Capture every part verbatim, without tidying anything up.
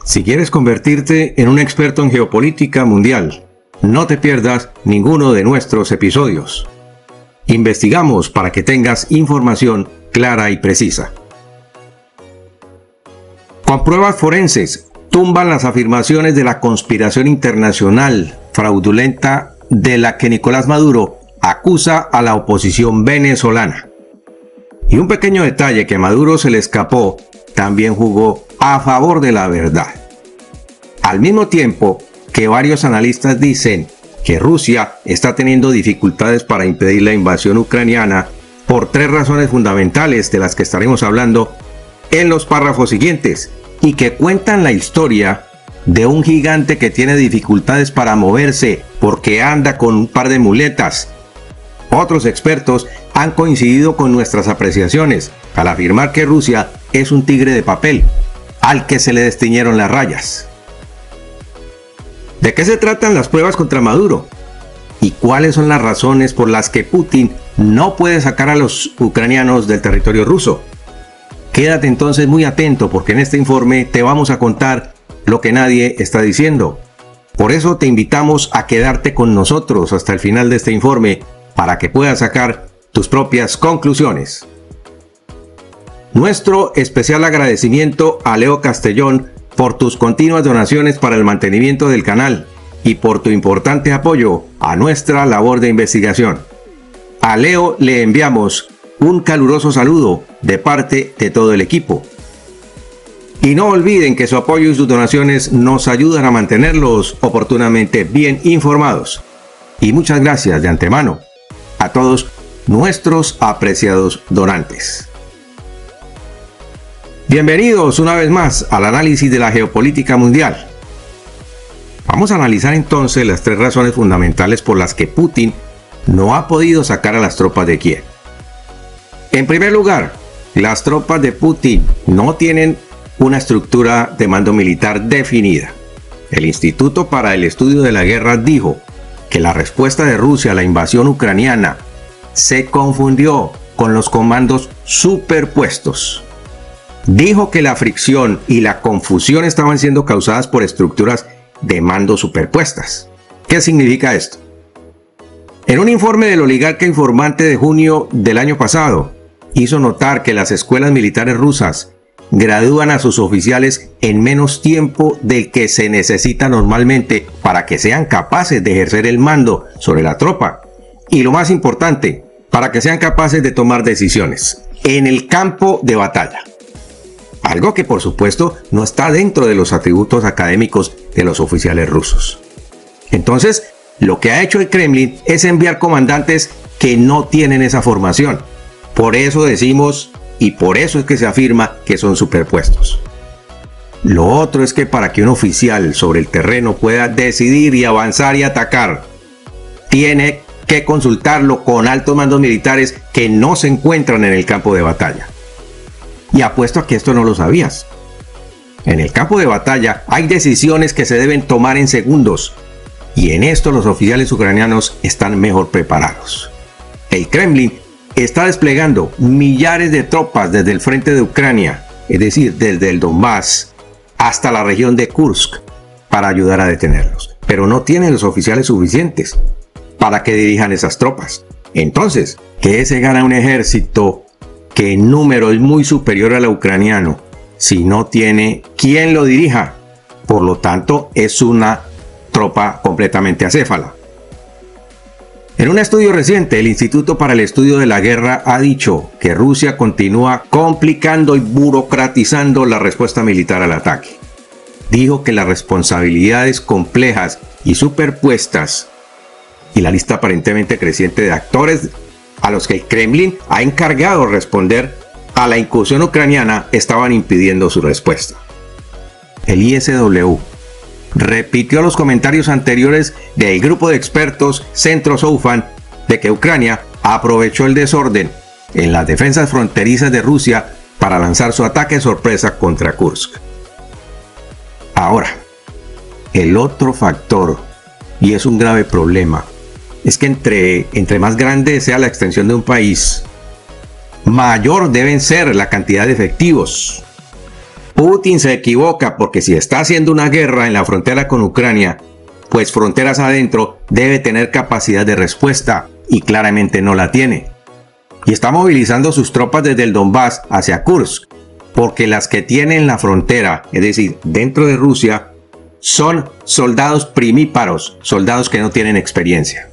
Si quieres convertirte en un experto en geopolítica mundial, no te pierdas ninguno de nuestros episodios. Investigamos para que tengas información clara y precisa. Con pruebas forenses, tumban las afirmaciones de la conspiración internacional fraudulenta de la que Nicolás Maduro acusa a la oposición venezolana. Y un pequeño detalle que a Maduro se le escapó también jugó a favor de la verdad. Al mismo tiempo que varios analistas dicen que Rusia está teniendo dificultades para impedir la invasión ucraniana por tres razones fundamentales de las que estaremos hablando en los párrafos siguientes y que cuentan la historia de un gigante que tiene dificultades para moverse porque anda con un par de muletas. Otros expertos han coincidido con nuestras apreciaciones al afirmar que Rusia es un tigre de papel al que se le destiñeron las rayas. ¿De qué se tratan las pruebas contra Maduro? ¿Y cuáles son las razones por las que Putin no puede sacar a los ucranianos del territorio ruso? Quédate entonces muy atento porque en este informe te vamos a contar lo que nadie está diciendo. Por eso te invitamos a quedarte con nosotros hasta el final de este informe para que puedas sacar tus propias conclusiones. Nuestro especial agradecimiento a Leo Castellón por tus continuas donaciones para el mantenimiento del canal y por tu importante apoyo a nuestra labor de investigación. A Leo le enviamos un caluroso saludo de parte de todo el equipo. Y no olviden que su apoyo y sus donaciones nos ayudan a mantenerlos oportunamente bien informados. Y muchas gracias de antemano a todos nuestros apreciados donantes. Bienvenidos una vez más al análisis de la geopolítica mundial. Vamos a analizar entonces las tres razones fundamentales por las que Putin no ha podido sacar a las tropas de Kiev. En primer lugar, las tropas de Putin no tienen una estructura de mando militar definida. El Instituto para el Estudio de la Guerra dijo que la respuesta de Rusia a la invasión ucraniana se confundió con los comandos superpuestos. Dijo que la fricción y la confusión estaban siendo causadas por estructuras de mando superpuestas. ¿Qué significa esto? En un informe del oligarca informante de junio del año pasado, hizo notar que las escuelas militares rusas gradúan a sus oficiales en menos tiempo del que se necesita normalmente para que sean capaces de ejercer el mando sobre la tropa. Y lo más importante, para que sean capaces de tomar decisiones en el campo de batalla. Algo que por supuesto no está dentro de los atributos académicos de los oficiales rusos. Entonces, lo que ha hecho el Kremlin es enviar comandantes que no tienen esa formación. Por eso decimos, y por eso es que se afirma que son superpuestos. Lo otro es que para que un oficial sobre el terreno pueda decidir y avanzar y atacar, tiene que consultarlo con altos mandos militares que no se encuentran en el campo de batalla. Y apuesto a que esto no lo sabías. En el campo de batalla hay decisiones que se deben tomar en segundos, y en esto los oficiales ucranianos están mejor preparados. El Kremlin está desplegando millares de tropas desde el frente de Ucrania, es decir, desde el Donbass hasta la región de Kursk, para ayudar a detenerlos. Pero no tienen los oficiales suficientes para que dirijan esas tropas. Entonces, ¿qué se gana un ejército que en número es muy superior al ucraniano si no tiene quien lo dirija? Por lo tanto, es una tropa completamente acéfala. En un estudio reciente, el Instituto para el Estudio de la Guerra ha dicho que Rusia continúa complicando y burocratizando la respuesta militar al ataque. Dijo que las responsabilidades complejas y superpuestas y la lista aparentemente creciente de actores a los que el Kremlin ha encargado responder a la incursión ucraniana estaban impidiendo su respuesta. El I S W repitió los comentarios anteriores del grupo de expertos Centro Soufan de que Ucrania aprovechó el desorden en las defensas fronterizas de Rusia para lanzar su ataque sorpresa contra Kursk. Ahora, el otro factor, y es un grave problema, es que entre, entre más grande sea la extensión de un país, mayor deben ser la cantidad de efectivos. Putin se equivoca porque si está haciendo una guerra en la frontera con Ucrania, pues fronteras adentro debe tener capacidad de respuesta y claramente no la tiene. Y está movilizando sus tropas desde el Donbass hacia Kursk, porque las que tiene en la frontera, es decir, dentro de Rusia, son soldados primíparos, soldados que no tienen experiencia.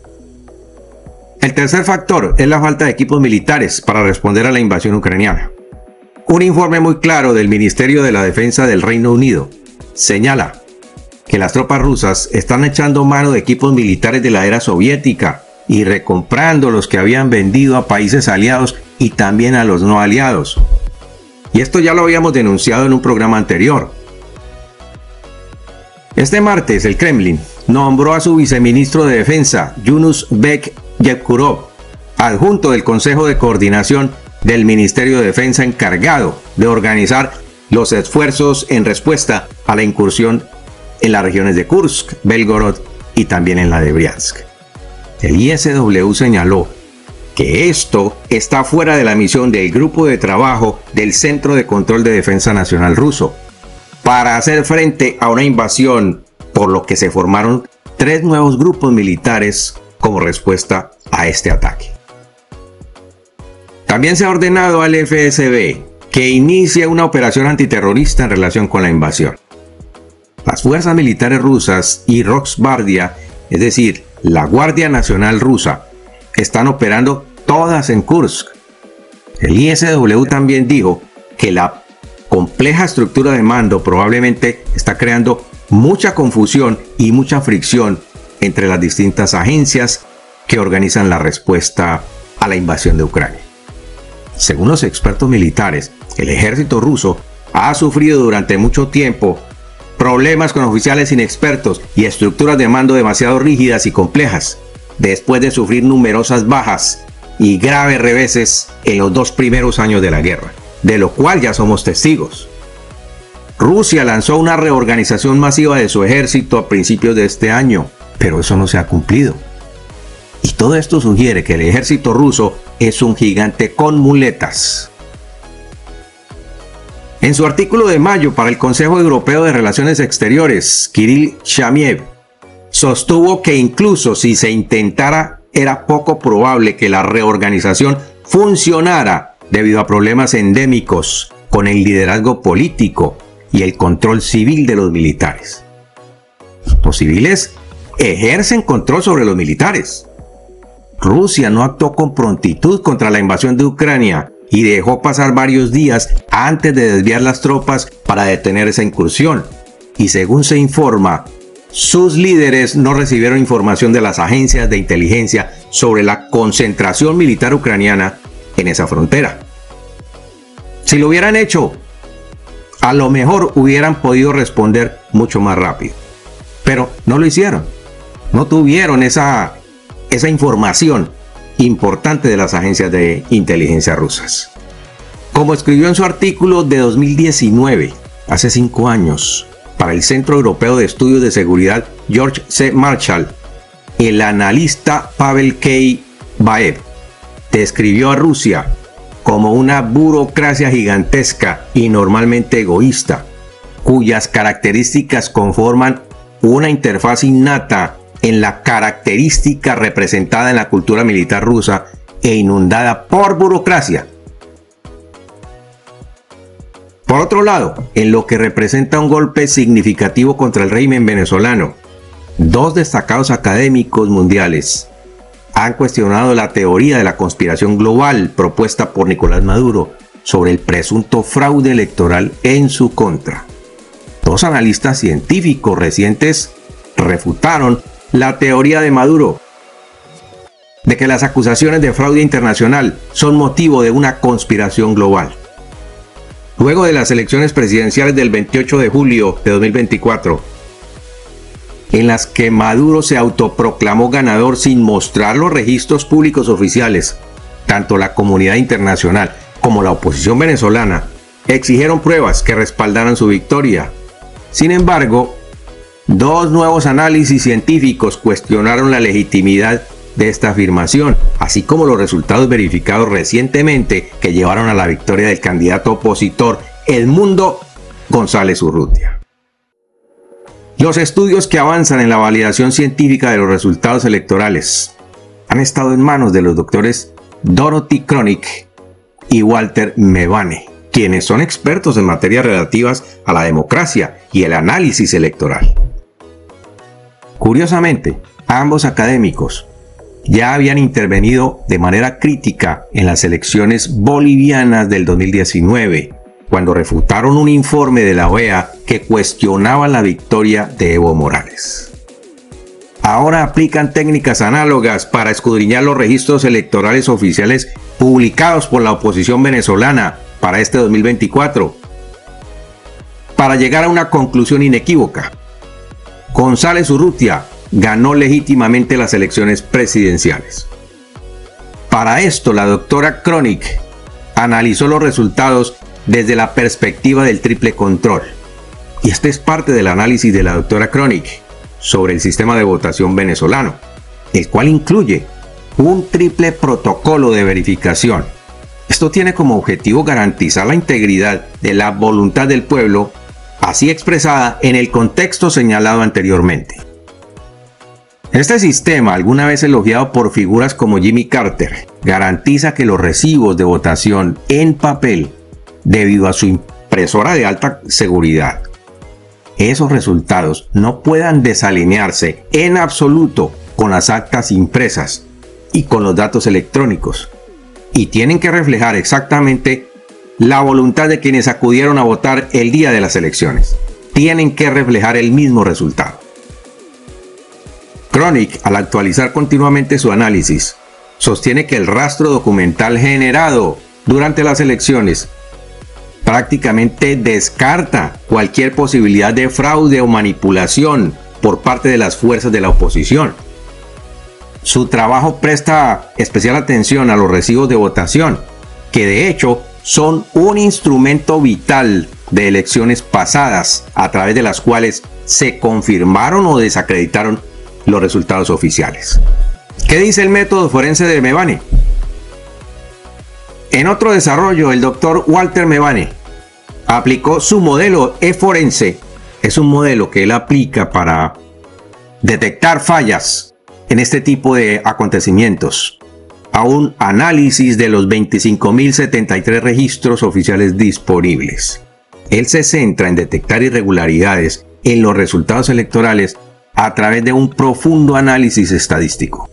El tercer factor es la falta de equipos militares para responder a la invasión ucraniana. Un informe muy claro del Ministerio de la Defensa del Reino Unido señala que las tropas rusas están echando mano de equipos militares de la era soviética y recomprando los que habían vendido a países aliados y también a los no aliados. Y esto ya lo habíamos denunciado en un programa anterior. Este martes el Kremlin nombró a su viceministro de Defensa, Yunus Bek Yevkurov, adjunto del Consejo de Coordinación del Ministerio de Defensa encargado de organizar los esfuerzos en respuesta a la incursión en las regiones de Kursk, Belgorod y también en la de Briansk. El I S W señaló que esto está fuera de la misión del grupo de trabajo del Centro de Control de Defensa Nacional ruso para hacer frente a una invasión, por lo que se formaron tres nuevos grupos militares como respuesta a este ataque. También se ha ordenado al F S B que inicie una operación antiterrorista en relación con la invasión. Las fuerzas militares rusas y Roksvardia, es decir, la Guardia Nacional Rusa, están operando todas en Kursk. El I S W también dijo que la compleja estructura de mando probablemente está creando mucha confusión y mucha fricción entre las distintas agencias que organizan la respuesta a la invasión de Ucrania. Según los expertos militares, el ejército ruso ha sufrido durante mucho tiempo problemas con oficiales inexpertos y estructuras de mando demasiado rígidas y complejas, después de sufrir numerosas bajas y graves reveses en los dos primeros años de la guerra, de lo cual ya somos testigos. Rusia lanzó una reorganización masiva de su ejército a principios de este año, pero eso no se ha cumplido. Y todo esto sugiere que el ejército ruso es un gigante con muletas. En su artículo de mayo para el Consejo Europeo de Relaciones Exteriores, Kirill Shamiev sostuvo que incluso si se intentara, era poco probable que la reorganización funcionara debido a problemas endémicos con el liderazgo político y el control civil de los militares. Los civiles ejercen control sobre los militares. Rusia no actuó con prontitud contra la invasión de Ucrania y dejó pasar varios días antes de desviar las tropas para detener esa incursión. Y según se informa, sus líderes no recibieron información de las agencias de inteligencia sobre la concentración militar ucraniana en esa frontera. Si lo hubieran hecho, a lo mejor hubieran podido responder mucho más rápido. Pero no lo hicieron. No tuvieron esa... esa información importante de las agencias de inteligencia rusas. Como escribió en su artículo de dos mil diecinueve, hace cinco años, para el Centro Europeo de Estudios de Seguridad George C. Marshall, el analista Pavel K. Baev describió a Rusia como una burocracia gigantesca y normalmente egoísta, cuyas características conforman una interfaz innata en la característica representada en la cultura militar rusa e inundada por burocracia. Por otro lado, en lo que representa un golpe significativo contra el régimen venezolano, dos destacados académicos mundiales han cuestionado la teoría de la conspiración global propuesta por Nicolás Maduro sobre el presunto fraude electoral en su contra. Dos analistas científicos recientes refutaron la teoría de Maduro de que las acusaciones de fraude internacional son motivo de una conspiración global. Luego de las elecciones presidenciales del veintiocho de julio de dos mil veinticuatro, en las que Maduro se autoproclamó ganador sin mostrar los registros públicos oficiales, tanto la comunidad internacional como la oposición venezolana exigieron pruebas que respaldaran su victoria. Sin embargo, dos nuevos análisis científicos cuestionaron la legitimidad de esta afirmación, así como los resultados verificados recientemente que llevaron a la victoria del candidato opositor Edmundo González Urrutia. Los estudios que avanzan en la validación científica de los resultados electorales han estado en manos de los doctores Dorothy Cronic y Walter Mevane, quienes son expertos en materias relativas a la democracia y el análisis electoral. Curiosamente, ambos académicos ya habían intervenido de manera crítica en las elecciones bolivianas del dos mil diecinueve, cuando refutaron un informe de la O E A que cuestionaba la victoria de Evo Morales. Ahora aplican técnicas análogas para escudriñar los registros electorales oficiales publicados por la oposición venezolana para este dos mil veinticuatro, para llegar a una conclusión inequívoca. González Urrutia ganó legítimamente las elecciones presidenciales. Para esto, la doctora Cronic analizó los resultados desde la perspectiva del triple control. Y este es parte del análisis de la doctora Cronic sobre el sistema de votación venezolano, el cual incluye un triple protocolo de verificación. Esto tiene como objetivo garantizar la integridad de la voluntad del pueblo, así expresada en el contexto señalado anteriormente. Este sistema, alguna vez elogiado por figuras como Jimmy Carter, garantiza que los recibos de votación en papel, debido a su impresora de alta seguridad, esos resultados no puedan desalinearse en absoluto con las actas impresas y con los datos electrónicos, y tienen que reflejar exactamente la voluntad de quienes acudieron a votar el día de las elecciones. Tienen que reflejar el mismo resultado. Cronic, al actualizar continuamente su análisis, sostiene que el rastro documental generado durante las elecciones prácticamente descarta cualquier posibilidad de fraude o manipulación por parte de las fuerzas de la oposición. Su trabajo presta especial atención a los recibos de votación, que de hecho son un instrumento vital de elecciones pasadas, a través de las cuales se confirmaron o desacreditaron los resultados oficiales. ¿Qué dice el método forense de Mevane? En otro desarrollo, el doctor Walter Mevane aplicó su modelo e-forense. Es un modelo que él aplica para detectar fallas en este tipo de acontecimientos, a un análisis de los veinticinco mil setenta y tres registros oficiales disponibles. Él se centra en detectar irregularidades en los resultados electorales a través de un profundo análisis estadístico.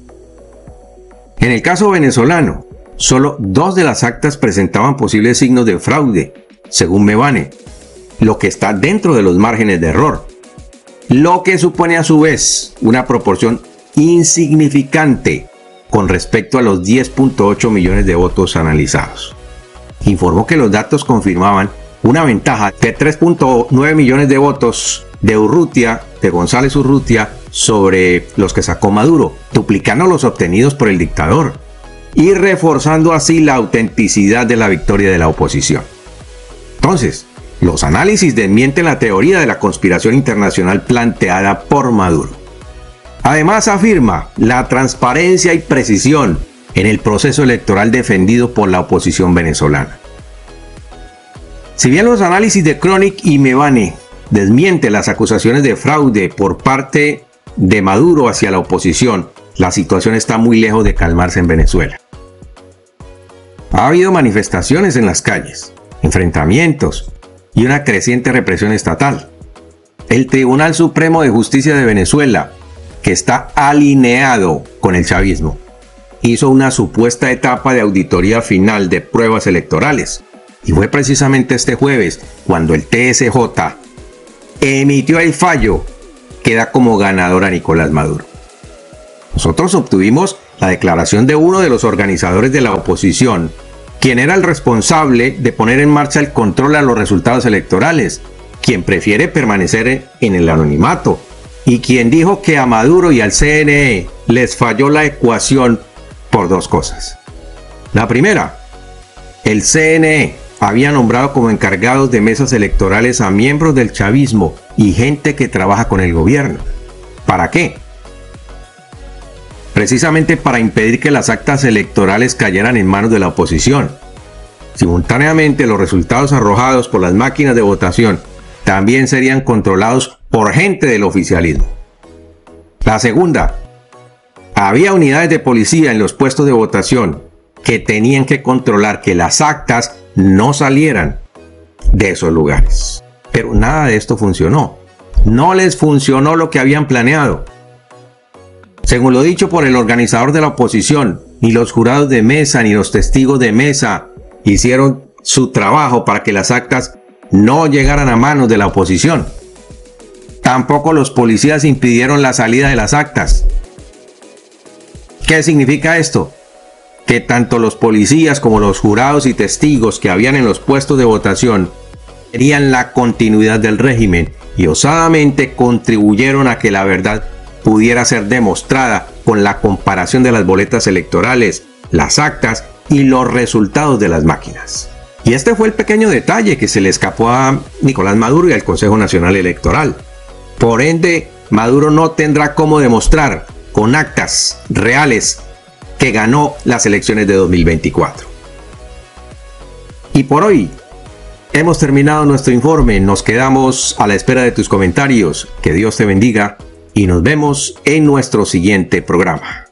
En el caso venezolano, solo dos de las actas presentaban posibles signos de fraude, según Mevane, lo que está dentro de los márgenes de error, lo que supone a su vez una proporción insignificante con respecto a los diez punto ocho millones de votos analizados. Informó que los datos confirmaban una ventaja de tres punto nueve millones de votos de Urrutia, de González Urrutia, sobre los que sacó Maduro, duplicando los obtenidos por el dictador y reforzando así la autenticidad de la victoria de la oposición. Entonces, los análisis desmienten la teoría de la conspiración internacional planteada por Maduro. Además, afirma la transparencia y precisión en el proceso electoral defendido por la oposición venezolana. Si bien los análisis de Cronic y Mevane desmienten las acusaciones de fraude por parte de Maduro hacia la oposición, la situación está muy lejos de calmarse en Venezuela. Ha habido manifestaciones en las calles, enfrentamientos y una creciente represión estatal. El Tribunal Supremo de Justicia de Venezuela, que está alineado con el chavismo, hizo una supuesta etapa de auditoría final de pruebas electorales. Y fue precisamente este jueves cuando el T S J emitió el fallo que da como ganador a Nicolás Maduro. Nosotros obtuvimos la declaración de uno de los organizadores de la oposición, quien era el responsable de poner en marcha el control a los resultados electorales, quien prefiere permanecer en el anonimato y quien dijo que a Maduro y al C N E les falló la ecuación por dos cosas. La primera, el C N E había nombrado como encargados de mesas electorales a miembros del chavismo y gente que trabaja con el gobierno. ¿Para qué? Precisamente para impedir que las actas electorales cayeran en manos de la oposición. Simultáneamente, los resultados arrojados por las máquinas de votación también serían controlados por gente del oficialismo. La segunda, había unidades de policía en los puestos de votación que tenían que controlar que las actas no salieran de esos lugares. Pero nada de esto funcionó. No les funcionó lo que habían planeado. Según lo dicho por el organizador de la oposición, ni los jurados de mesa ni los testigos de mesa hicieron su trabajo para que las actas no llegaran a manos de la oposición. Tampoco los policías impidieron la salida de las actas. ¿Qué significa esto? Que tanto los policías como los jurados y testigos que habían en los puestos de votación querían la continuidad del régimen y osadamente contribuyeron a que la verdad pudiera ser demostrada con la comparación de las boletas electorales, las actas y los resultados de las máquinas. Y este fue el pequeño detalle que se le escapó a Nicolás Maduro y al Consejo Nacional Electoral. Por ende, Maduro no tendrá cómo demostrar con actas reales que ganó las elecciones de dos mil veinticuatro. Y por hoy hemos terminado nuestro informe. Nos quedamos a la espera de tus comentarios. Que Dios te bendiga y nos vemos en nuestro siguiente programa.